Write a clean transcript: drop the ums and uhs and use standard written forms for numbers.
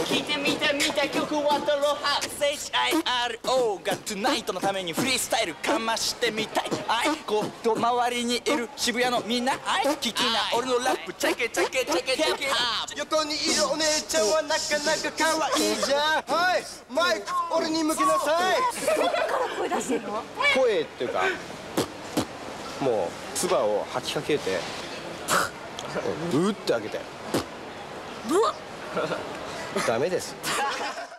聴いてみた曲はドロハ SHIRO がトゥナイトのためにフリースタイルかましてみたい。こうと周りにいる渋谷のみんな聞きな俺のラップチェケチェケチェケチェケ。 横にいるお姉ちゃんはなかなか可愛いじゃん。はいマイク俺に向けなさい。 どこから声出してるの？ 声っていうかもう唾を吐きかけてうって開けてダメです。